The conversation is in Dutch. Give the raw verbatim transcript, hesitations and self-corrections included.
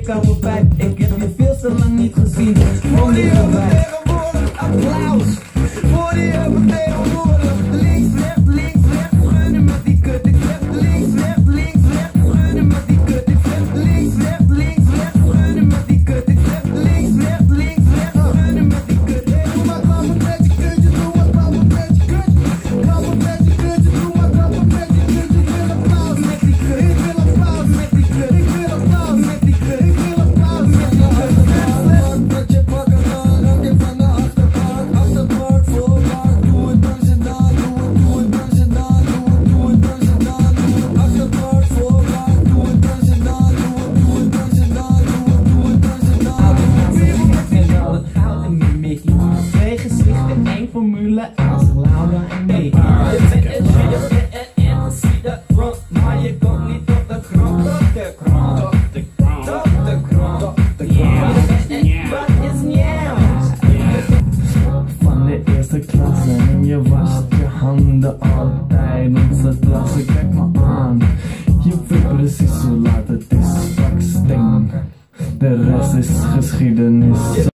koude pijp. Ik heb je veel te lang niet gezien. Voor die hebben tegenwoordig applaus. Voor die hebben tegenwoordig links, rechts, links, rechts. Schudden met die kut, ik zeg links, rechts, links, rechts. Schudden met die kut, ik zeg links, rechts, links, rechts. Schudden met die kut, ik zeg links, rechts, links, rechts. Schudden met die kut. Hey, doe maar klappen met je kutje, doe maar klappen met je kutje. Klappen met je kutje, doe maar klappen met je kutje. Ik wil applaus met die kut, ik wil applaus met die kut. Ik wil applaus met die kut, ik wil applaus met die kut. Met je pakken dan, dan je van de achterpark. Achterpark, voorpark, doe het dan ze dan. Doe het, doe het dan ze dan. Doe het, doe het dan ze dan. Doe het achterpark, voorpark, doe het dan ze dan. Doe het, doe het dan ze dan. Doe het, doe het dan ze dan. En al het goud en die Mickey. Twee gezichten, één formule als Laura en Nicky. Je bent het weer en en zie de grond, maar je komt niet op de grond. Op de grond, op de grond, op de grond, op de grond. En wat is nieuw? Van de eerste klasse en je wast je handen altijd onze klasse. Kijk me aan, je weet precies hoe laat het is. Pak steen, de rest is geschiedenis.